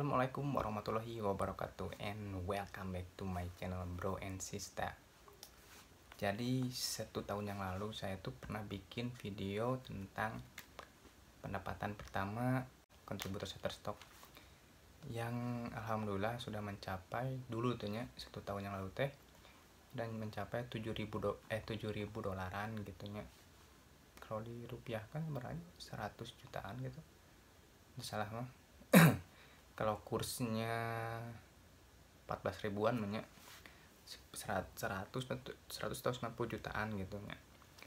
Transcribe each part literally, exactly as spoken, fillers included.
Assalamualaikum warahmatullahi wabarakatuh, and welcome back to my channel bro and sister. Jadi satu tahun yang lalu saya tuh pernah bikin video tentang pendapatan pertama kontributor Shutterstock yang alhamdulillah sudah mencapai dulu tuhnya satu tahun yang lalu teh dan mencapai tujuh ribu do eh tujuh ribu dolaran gitunya. Kalau dirupiahkan berarti seratus jutaan gitu. Salah mah. Kalau kursnya empat belas ribuan banyak seratus seratus atau sembilan puluh jutaan gitu ya.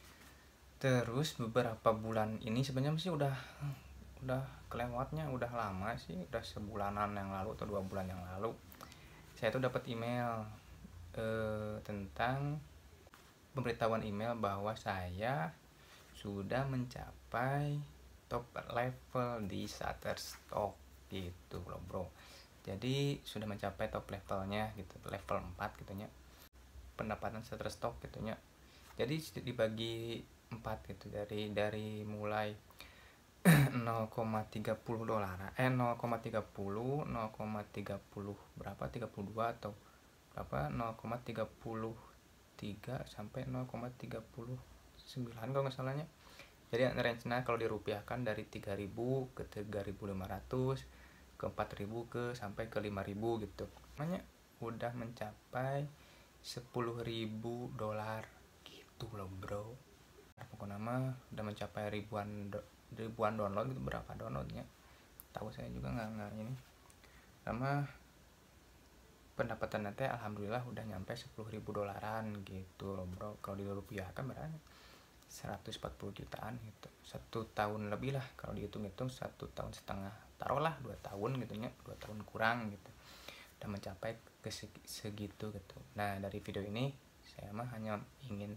Terus beberapa bulan ini sebenarnya sih udah udah kelewatnya udah lama sih, udah sebulanan yang lalu atau dua bulan yang lalu saya tuh dapat email eh, tentang pemberitahuan email bahwa saya sudah mencapai top level di Shutterstock gitu loh bro. Jadi sudah mencapai top levelnya gitu, level empat gitunya pendapatan Shutterstock gitunya. Jadi dibagi empat gitu, dari dari mulai nol koma tiga nol dolar eh nol koma tiga nol nol koma tiga nol berapa tiga puluh dua atau berapa nol koma tiga tiga sampai nol koma tiga sembilan kalau nggak salahnya. Jadi range-nya kalau dirupiahkan dari tiga ribu ke tiga ribu lima ratus ke empat ribu ke sampai ke lima ribu gitu. Makanya udah mencapai sepuluh ribu dolar gitu loh bro. Pokoknya mah udah mencapai ribuan do, ribuan download gitu. Berapa downloadnya tahu saya juga nggak nggak ini sama pendapatan nanti alhamdulillah udah nyampe sepuluh ribu dolaran gitu loh bro. Kalau dirupiahkan berarti seratus empat puluh jutaan gitu, satu tahun lebih lah kalau dihitung-hitung, satu tahun setengah, taruhlah dua tahun gitu ya, dua tahun kurang gitu udah mencapai ke segitu gitu. Nah dari video ini saya mah hanya ingin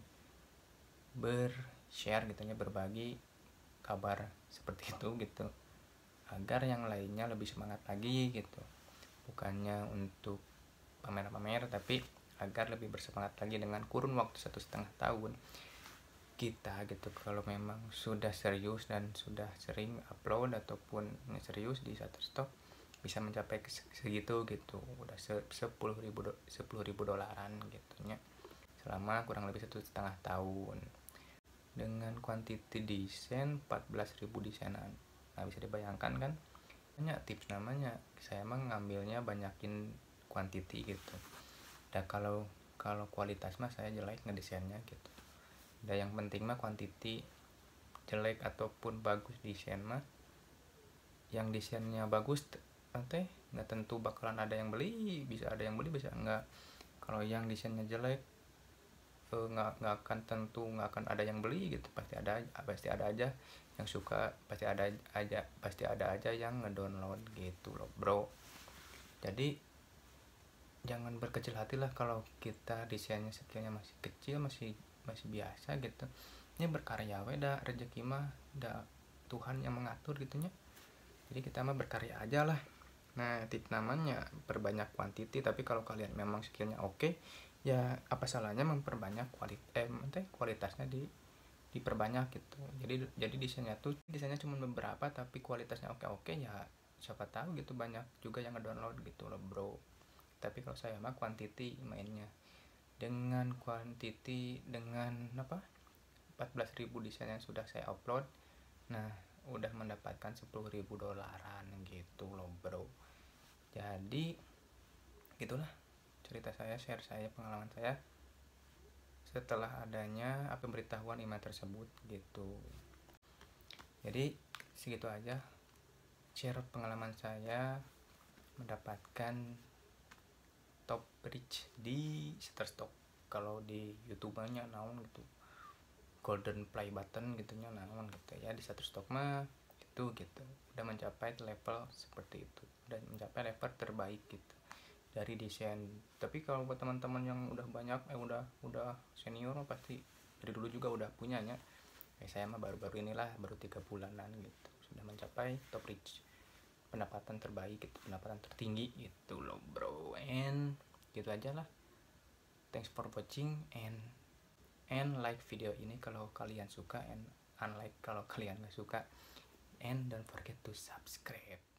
ber-share gitu ya, berbagi kabar seperti itu gitu agar yang lainnya lebih semangat lagi gitu, bukannya untuk pamer-pamer tapi agar lebih bersemangat lagi dengan kurun waktu satu setengah tahun kita gitu. Kalau memang sudah serius dan sudah sering upload ataupun serius di Shutterstock bisa mencapai segitu gitu, udah sepuluh ribu sepuluh ribu dolaran gitunya selama kurang lebih satu setengah tahun dengan kuantiti desain empat belas ribu desainan. Nah bisa dibayangkan kan, banyak tips namanya. Saya emang ngambilnya banyakin kuantiti gitu. Dan kalau kalau kualitas mah saya jelek ngedesainnya gitu. Dan yang penting mah kuantiti, jelek ataupun bagus desain mah, yang desainnya bagus nanti nggak tentu bakalan ada yang beli, bisa ada yang beli bisa enggak. Kalau yang desainnya jelek eh, nggak nggak akan tentu nggak akan ada yang beli gitu, pasti ada pasti ada aja yang suka, pasti ada aja pasti ada aja yang ngedownload gitu loh bro. Jadi jangan berkecil hati lah kalau kita desainnya skillnya masih kecil, masih masih biasa gitu. Ini berkarya we dah, rezeki mah dah Tuhan yang mengatur gitunya. Jadi kita mah berkarya aja lah. Nah tips namanya perbanyak kuantiti, tapi kalau kalian memang skillnya oke okay, ya apa salahnya memperbanyak kualitas eh kualitasnya di diperbanyak gitu. Jadi jadi desainnya tuh desainnya cuma beberapa tapi kualitasnya oke oke ya siapa tahu gitu banyak juga yang ngedownload gitu loh bro. Tapi kalau saya mah kuantiti mainnya, dengan kuantiti, dengan apa empat belas ribu desain yang sudah saya upload, nah udah mendapatkan sepuluh ribu dolaran gitu loh bro. Jadi gitulah cerita saya, share saya, pengalaman saya setelah adanya pemberitahuan email tersebut gitu. Jadi segitu aja share pengalaman saya mendapatkan top reach di Shutterstock. Kalau di YouTube-nya naon gitu, golden play button gitunya naon gitu ya. Di Shutterstock mah itu gitu udah mencapai level seperti itu, udah mencapai level terbaik gitu dari desain. Tapi kalau buat teman-teman yang udah banyak eh udah udah senior pasti dari dulu juga udah punyanya. Eh saya mah baru-baru inilah, baru tiga bulanan gitu sudah mencapai top reach, pendapatan terbaik gitu, pendapatan tertinggi gitu loh bro. And gitu aja lah, thanks for watching and and like video ini kalau kalian suka, and unlike kalau kalian gak suka, and don't forget to subscribe.